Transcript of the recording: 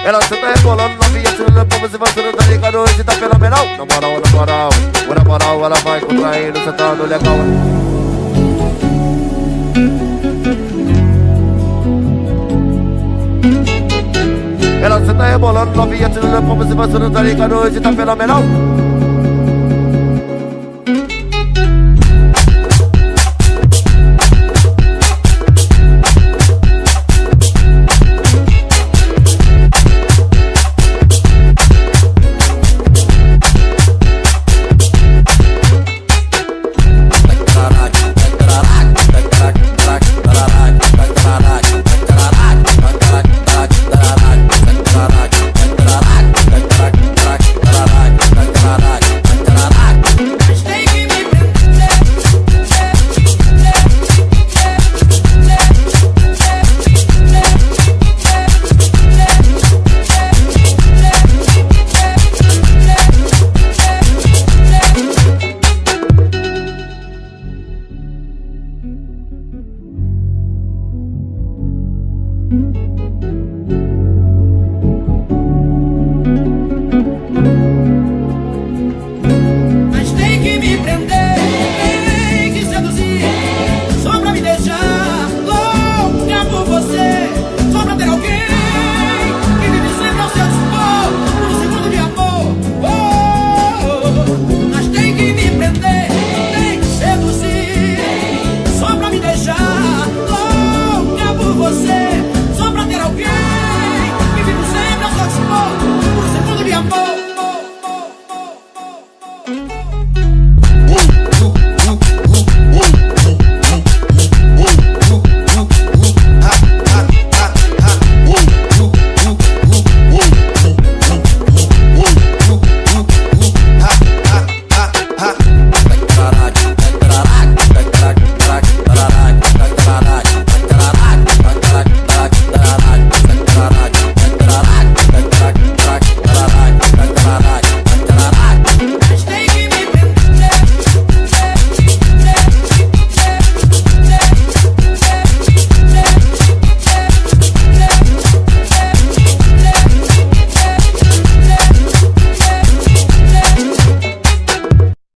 Ela senta rebolando, novinha tirando como se você não tá ligado, hoje tá fenomenal. Na moral, ela vai contraindo, sentando legal. Ela senta rebolando, novinha tirando como se você não tá ligado, hoje tá fenomenal.